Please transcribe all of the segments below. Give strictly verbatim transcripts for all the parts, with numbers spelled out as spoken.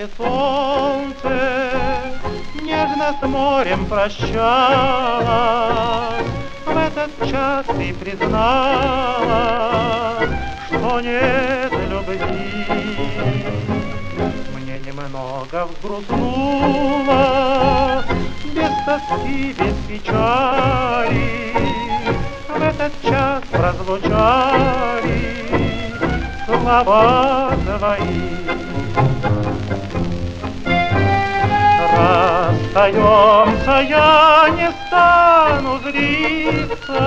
Утомленное солнце нежно с морем прощалось. В этот час ты признала, что нет любви. Мне немного взгрустнуло, без тоски, без печали. В этот час прозвучали слова твои. Расстаемся, я не стану злиться.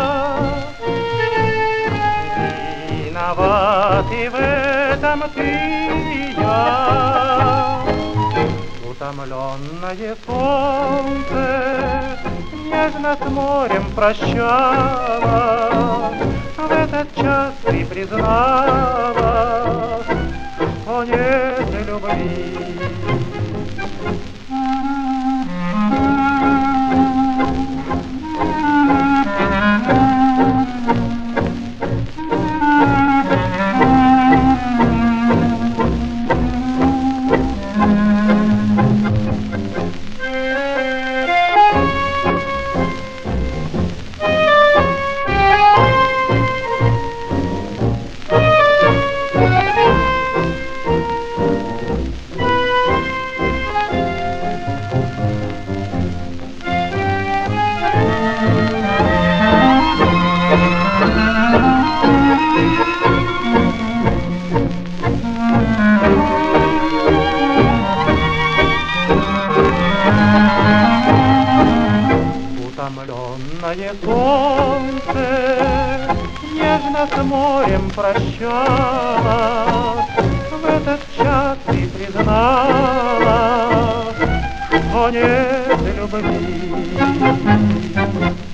Виноват и в этом ты и я. Утомленное солнце нежно с морем прощалось. В этот час ты признала, что нет любви. Утомленное солнце нежно с морем прощалось. В этот час ты признала, что нет любви.